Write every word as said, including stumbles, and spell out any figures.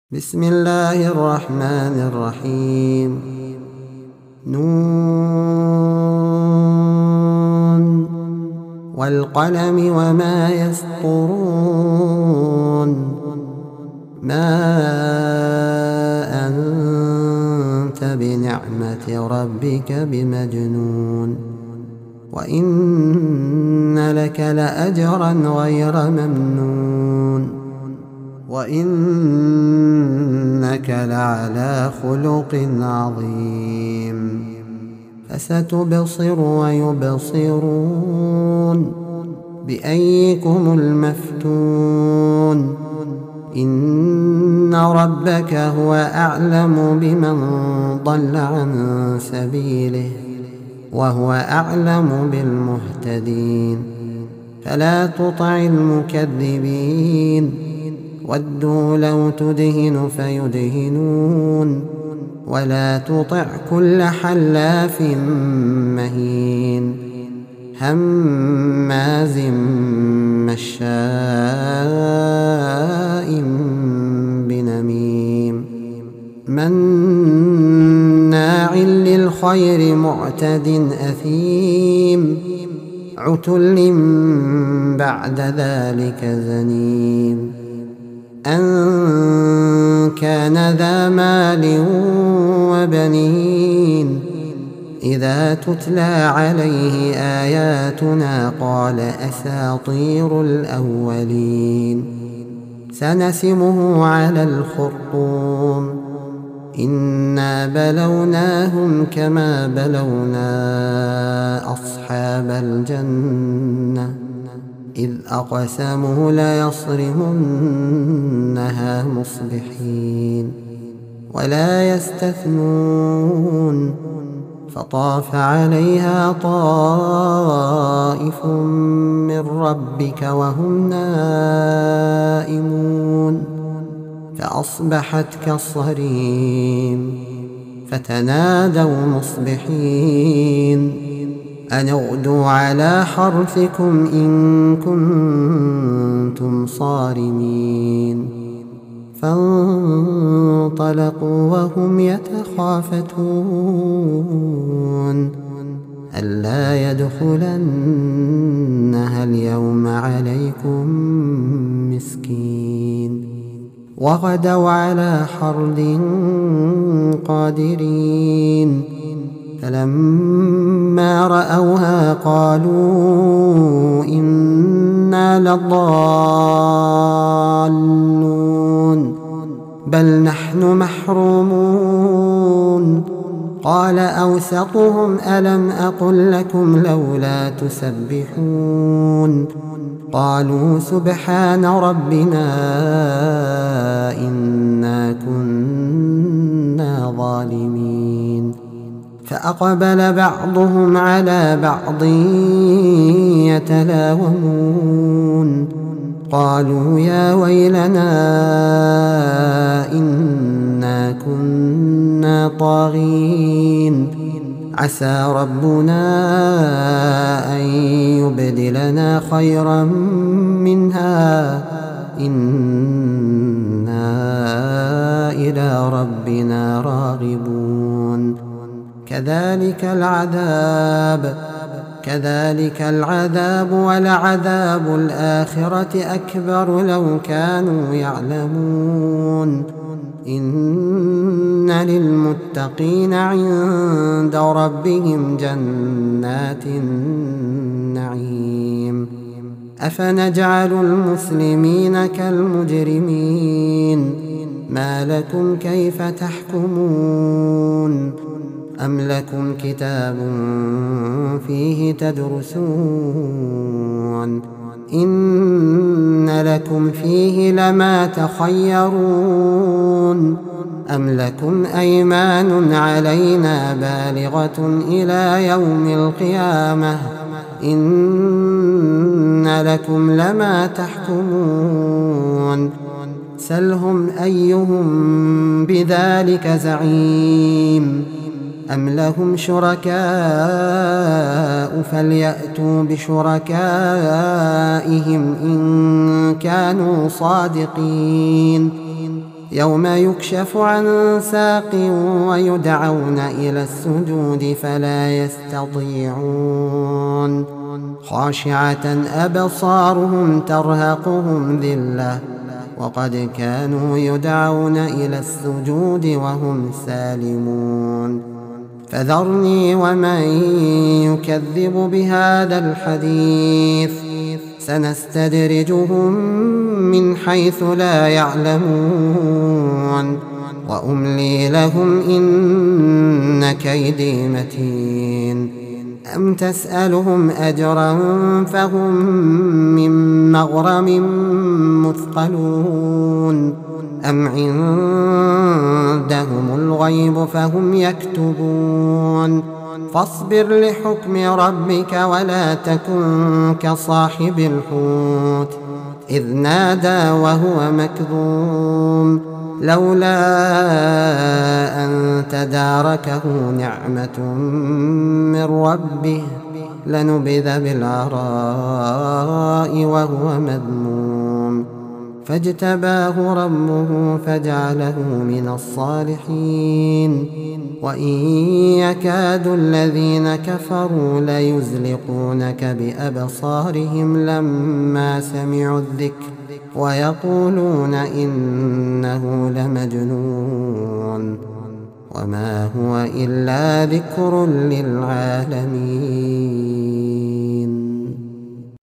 بسم الله الرحمن الرحيم. نون والقلم وما يسطرون. ما أنت بنعمة ربك بمجنون، وإن لك لأجرا غير ممنون، وإنك لعلى خلق عظيم. فستبصر ويبصرون بأيكم المفتون. إن ربك هو أعلم بمن ضل عن سبيله وهو أعلم بالمهتدين. فلا تطع المكذبين، ودوا لو تدهن فيدهنون. ولا تطع كل حلاف مهين هماز مشاء بنميم مناع للخير معتد أثيم عتل بعد ذلك زنيم. أن كان ذا مال وبنين إذا تتلى عليه آياتنا قال أساطير الأولين. سنسمه على الخرطوم. إنا بلوناهم كما بلونا أصحاب الجنة إذ أقسموا ليصرمنها مصبحين ولا يستثنون. فطاف عليها طائف من ربك وهم نائمون فأصبحت كالصريم. فتنادوا مصبحين أن اغدوا على حرثكم إن كنتم صارمين. فانطلقوا وهم يتخافتون ألا يدخلنها اليوم عليكم مسكين. وغدوا على حرد قادرين فلما رأوها قالوا إنا لضالون بل نحن محرومون. قال أوسطهم ألم أقل لكم لولا تسبحون. قالوا سبحان ربنا إنا كنا ظالمين. فأقبل بعضهم على بعض يتلاومون قالوا يا ويلنا إنا كنا طاغين. عسى ربنا أن يبدلنا خيرا منها إنا إلى ربنا راغبون. كذلك العذاب كذلك العذاب ولعذاب الآخرة أكبر لو كانوا يعلمون. إن للمتقين عند ربهم جنات النعيم. أفنجعل المسلمين كالمجرمين ما لكم كيف تحكمون. أم لكم كتاب فيه تدرسون إن لكم فيه لما تخيرون. أم لكم أيمان علينا بالغة إلى يوم القيامة إن لكم لما تحكمون. سلهم أيهم بذلك زعيم. أم لهم شركاء فليأتوا بشركائهم إن كانوا صادقين يوم يكشف عن ساق ويدعون إلى السجود فلا يستطيعون خاشعة أبصارهم ترهقهم ذلة وقد كانوا يدعون إلى السجود وهم سالمون فذرني ومن يكذب بهذا الحديث سنستدرجهم من حيث لا يعلمون وأملي لهم إن كيدي متين أم تسألهم أجرا فهم من مغرم مثقلون أم عندهم الغيب فهم يكتبون فاصبر لحكم ربك ولا تكن كصاحب الحوت إذ نادى وهو مكظوم لولا أن تداركه نعمة من ربه لنبذ بالعراء وهو مذموم فاجتباه ربه فجعله من الصالحين وإن يكاد الذين كفروا ليزلقونك بأبصارهم لما سمعوا الذكر ويقولون إنه لمجنون وما هو إلا ذكر للعالمين.